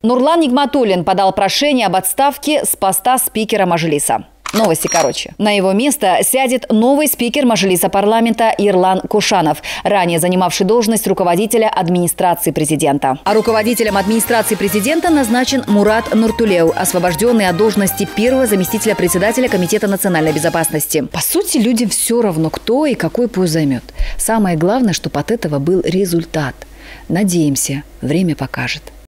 Нурлан Нигматуллин подал прошение об отставке с поста спикера Мажилиса. Новости короче. На его место сядет новый спикер Мажилиса парламента Ирлан Кушанов, ранее занимавший должность руководителя администрации президента. А руководителем администрации президента назначен Мурат Нуртулеу, освобожденный от должности первого заместителя председателя Комитета национальной безопасности. По сути, людям все равно, кто и какой пост займет. Самое главное, чтобы от этого был результат. Надеемся, время покажет.